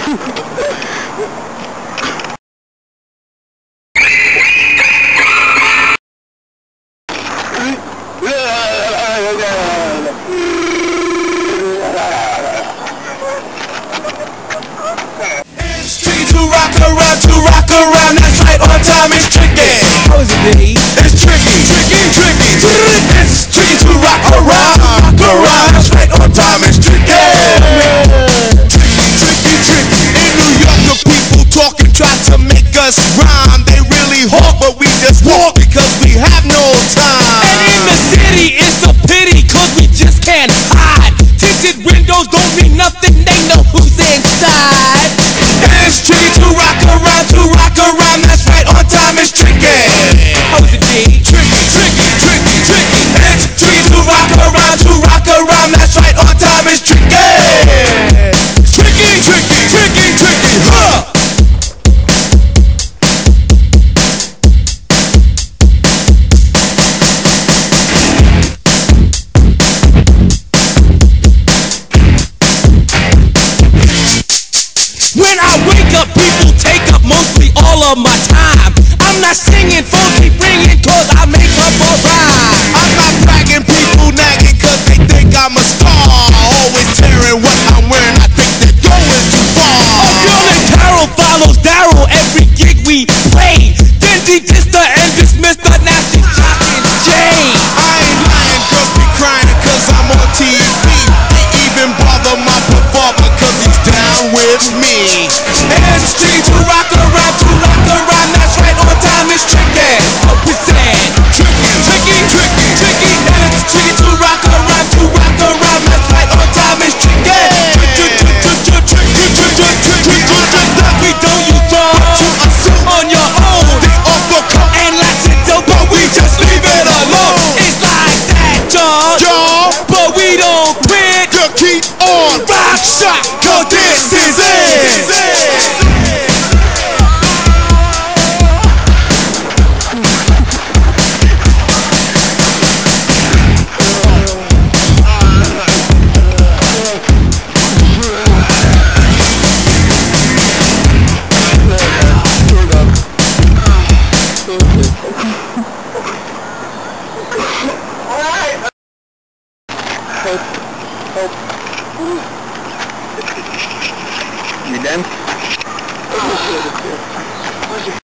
To rock around, that's right, on time is tricky. How is it, D? It's tricky. It's tricky to rock around, that's right, on time is tricky. Tricky. In New York, the people talking try to make us rhyme. They really hawk, but we just walk because we have no time. And in the city, it's a pity, cause we just can't hide. Tinted windows don't mean nothing, they know who's inside. It's tricky to rock around, that's right, on time is tricky. How is it, D? Tricky. It's tricky to rock around, that's right, on time is tricky. Tricky, huh? When I wake up, people take up mostly all of my time. I'm not singing, phone keep ringing, cause I make up a rhyme. I'm not bragging, people nagging, cause they think I'm a star. Always tearing what I'm wearing, I think they're going too far. A girl named Carol follows Daryl every gig we play. Then she dissed her and dismissed her, now she's chopping Jay. I ain't lying, girls be crying cause I'm on TV. They even bother my performer cause he's down with me. It's tricky to rock around, that's right, on time is tricky. Represent. Tricky. It's tricky to rock around, that's right, on time is tricky. We don't use drugs To assume on your own. they offer come And lots of dope, but we just leave it alone. it's like that, y'all. But we don't quit. You keep on rock shot, cause this is it. You done?